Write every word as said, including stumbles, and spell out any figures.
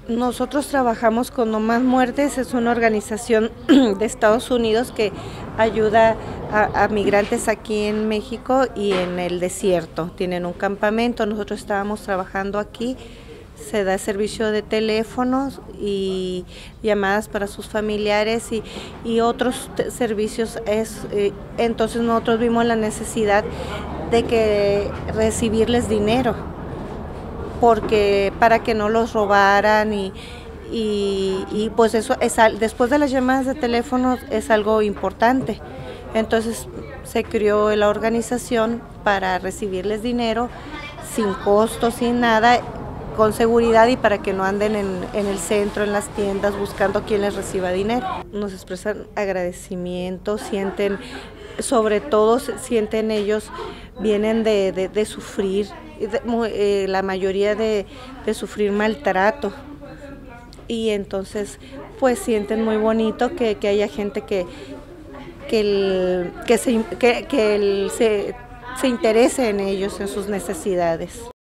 Nosotros trabajamos con No Más Muertes, es una organización de Estados Unidos que ayuda a, a migrantes aquí en México y en el desierto. Tienen un campamento, nosotros estábamos trabajando aquí, se da servicio de teléfonos y llamadas para sus familiares y, y otros servicios. Es, eh, entonces nosotros vimos la necesidad de que recibirles dinero, porque para que no los robaran y, y, y pues eso es, después de las llamadas de teléfono es algo importante. Entonces se creó la organización para recibirles dinero sin costo, sin nada, con seguridad y para que no anden en, en el centro, en las tiendas, buscando quien les reciba dinero. Nos expresan agradecimiento, sienten, sobre todo sienten ellos, vienen de, de, de sufrir, de, eh, la mayoría de, de sufrir maltrato, y entonces pues sienten muy bonito que, que haya gente que, que, el, que, se, que, que el, se, se interese en ellos, en sus necesidades.